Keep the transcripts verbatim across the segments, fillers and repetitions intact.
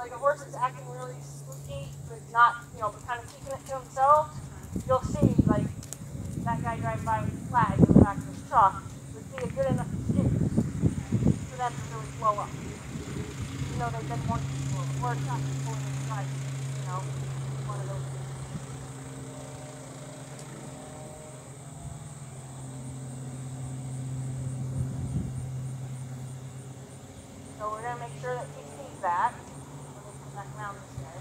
like a horse is acting really spooky, but not, you know, but kind of keeping it to himself, you'll see, like, that guy driving by with the flag in the back of his truck would be a good enough excuse for them to really blow up. You know, they've been wanting to blow up, or it's not just pulling in right, you know, one of those things. So we're going to make sure that he sees that when we come back around this way.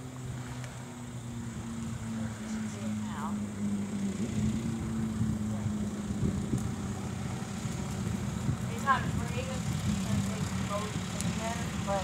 You should see it now. He's not afraid of anything close in there, but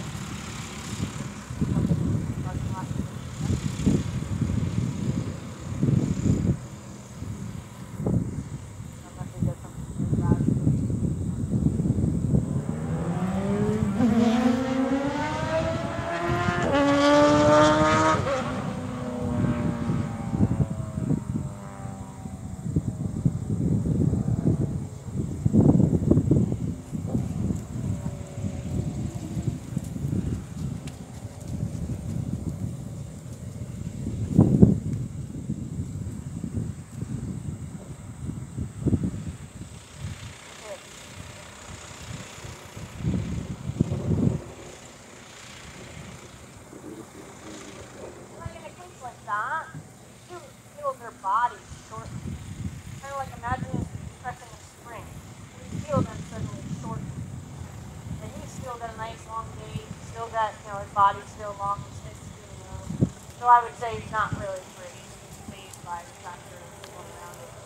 body shorten. Kind of like imagine pressing a spring. You feel them suddenly shorten. And he's still got a nice long gait. He's still got, you know, his body's still long and stiff. You know. So I would say he's not really free. He's pleased by the fact that he's going around it.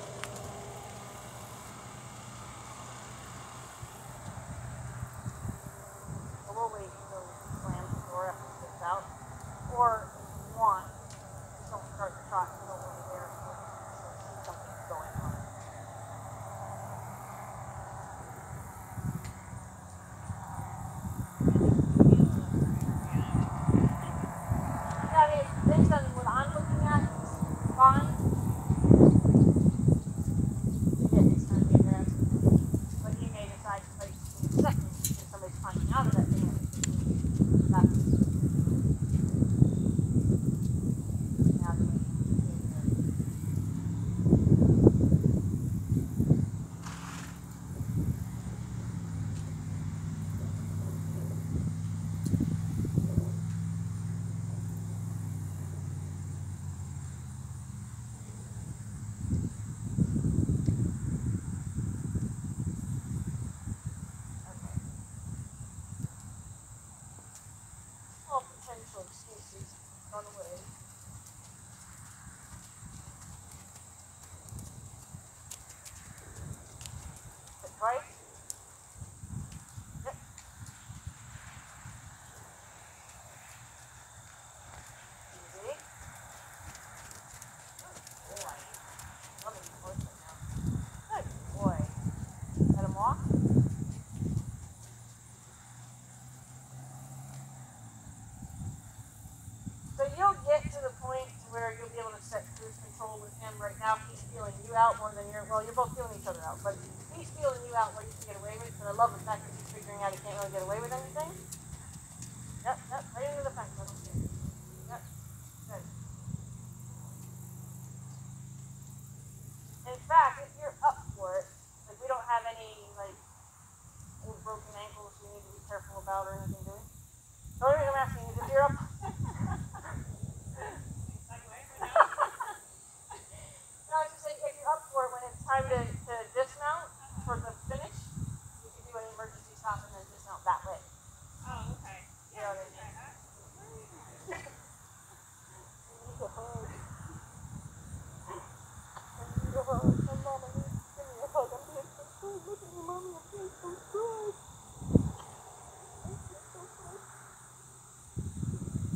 So we'll wait until he slams the door after he gets out. Or if you want, just don't start the trot and go over there. Something's going on. Yeah, I mean, based on what I'm looking at, it's fine. Yeah, it's kind of aggressive. But he may decide to play second if somebody's climbing out of that thing. That's excuses run away. That's right. Yep. Easy. Good boy. Let me push it now. Good boy. Let him walk. So you'll get to the point where you'll be able to set cruise control with him. Right now, he's feeling you out more than you're, well, you're both feeling each other out, but he's feeling you out where you can get away with it. But I love the fact that he's figuring out he can't really get away with anything. Yep, yep, right into the fence. I don't see it. Yep, good. In fact, if you're up for it, like we don't have any, like, old broken ankles we need to be careful about or anything, do we? The only reason I'm asking is if you're up. Time to, to dismount for the finish, you can do an emergency stop and then dismount that way. Oh, okay. You know what I mean? I need a hug. I need a hug. My mama needs to give me a hug. I'm being so good. Look at me, mommy. I'm being so good. I'm being so good.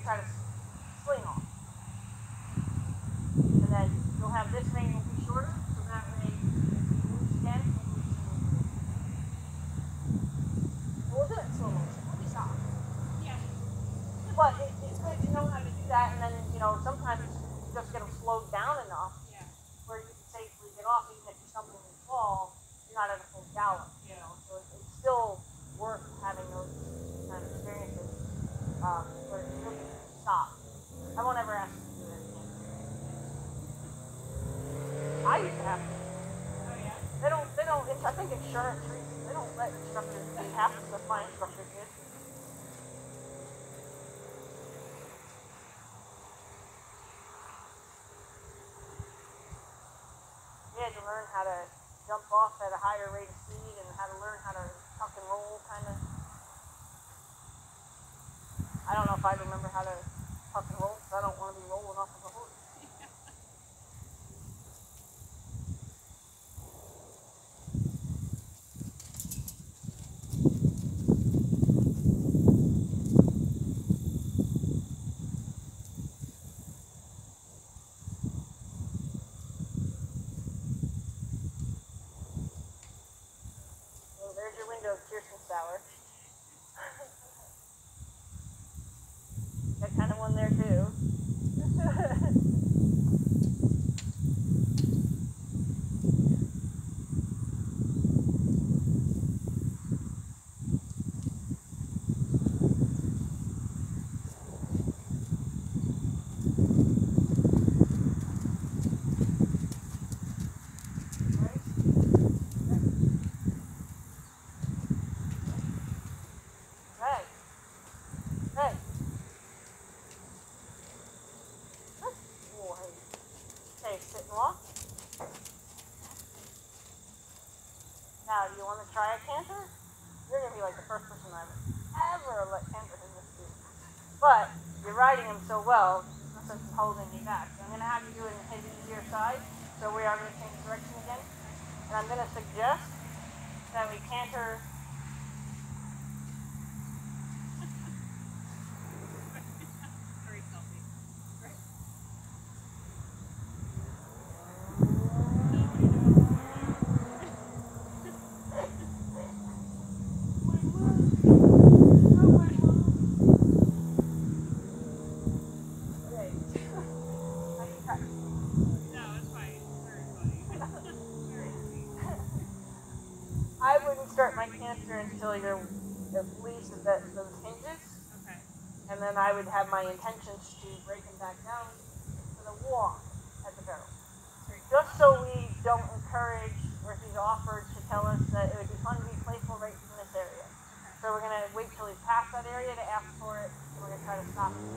try to sling off. And then you'll have this ring will be shorter, so that way you loose again. We'll do it in slow motion. We'll be soft. Yeah. But it, it's good to know how to do that, and then, you know, sometimes you just get them slowed down enough Yeah. where you can safely get off, even if you stumble and fall, you're not at a full gallop, you know. So it, it's still worth having those kind of experiences um, where you really stop. I won't ever ask you to do it again. I used to have to. Oh yeah. They don't, they don't, I think insurance reasons, they don't let instructors do half of the my instructors did. We had to learn how to jump off at a higher rate of speed and how to learn how to tuck and roll, kind of. I don't know if I remember how to tuck and roll, because I don't want to be rolling off of a horse. So there's your window of Kirsten Sour. Got kind of one there too. Right. Right. Oh, hey. Okay, sit and walk. Now, do you want to try a canter? You're going to be like the first person I've ever let canter in this suit. But you're riding him so well, nothing's holding you back. So I'm going to have you do it in his easier side. So we are going to change direction again. And I'm going to suggest that we canter. Very selfie. Right. No, it's fine. Very funny. Very sweet. I wouldn't start my canter until you're at least at that, those hinges. Okay. And then I would have my intentions to break him back down to the walk at the barrel. Just so we don't encourage, or he's offered to tell us that it would be fun to be playful right in this area. So we're going to wait till he's past that area to ask for it, and we're going to try to stop him.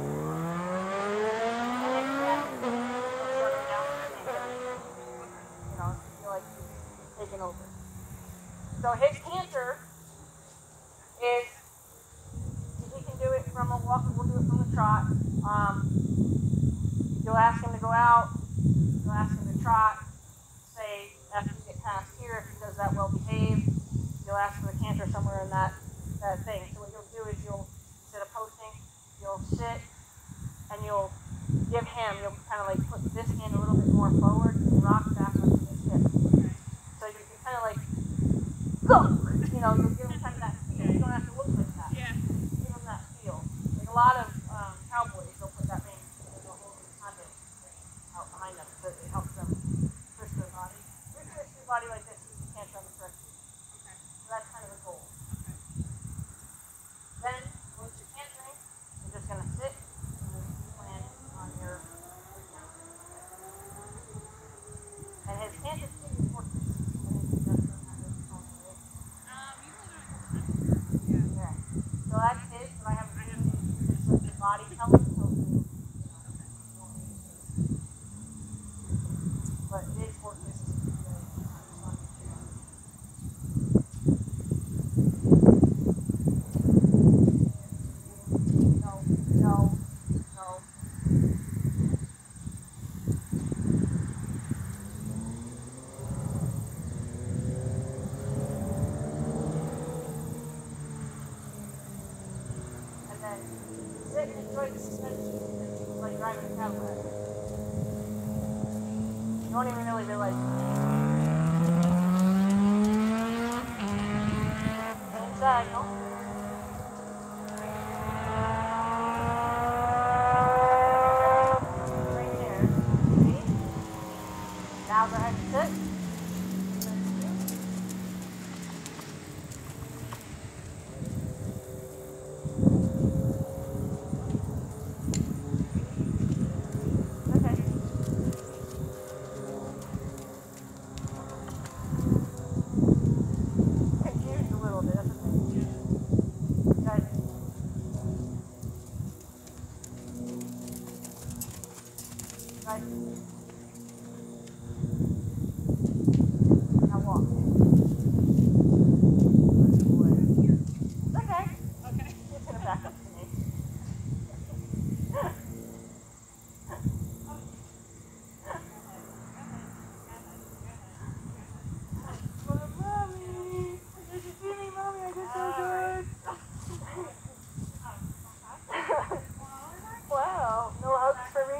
And then you ask him to shut him down, you know, if you feel like he's taking over. So his canter is, he can do it from a walk, we'll do it from the trot. Um, you'll ask him to go out, you'll ask him to trot, say after you get past here, if he does that well behaved, you'll ask for the canter somewhere in that, that thing. So what you'll do is you'll, instead of posting, you'll sit and you'll give him, you'll kind of like put this hand a little bit more forward and rock back onto his hip. So you can kind of like, go! You know, you'll give him kind of that feel. You don't have to look like that. Yeah. Give him that feel. Like a lot of um, cowboys, they'll put that thing, they'll hold the content out behind them so it helps them twist their body. You twist your body like this, you can't run the correct way. Okay. So that's kind of the goal. Okay. Then, once you're cantering, you're just going to sit and land on your and his canter speed is four six. Um, usually don't. Yeah. Yeah. So that's his, but I have I have just let the body tell him so you know, but it is four six. No, no, no. And then sit and enjoy the suspension. It's like driving a Cadillac. You won't even really realize it. And inside, no. Right there. See? Now go ahead and sit. Right. Now walk. Okay. Okay. You're gonna back up to me. Mommy, did you see me, mommy? I did so good. Wow, no hugs for me?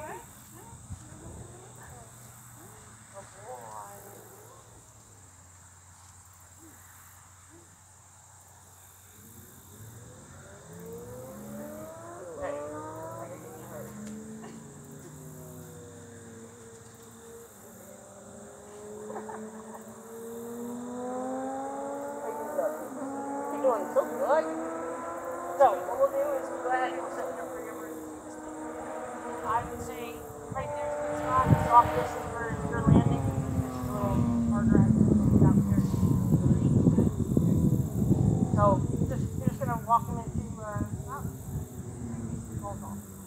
You're doing so good. So, what we'll do is we'll go ahead and we'll set it up for your emergency. I would say right there's a good spot. It's off this is for your landing. It's a little harder down here. So, just, you're just going to walk them into uh, hold on.